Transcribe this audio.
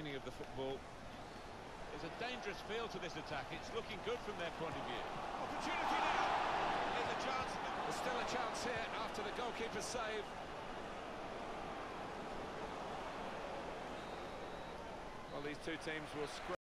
beginning of the football. There's a dangerous feel to this attack. It's looking good from their point of view. Opportunity now! Here's a chance. There's still a chance here after the goalkeeper's save. Well, these two teams will scrap.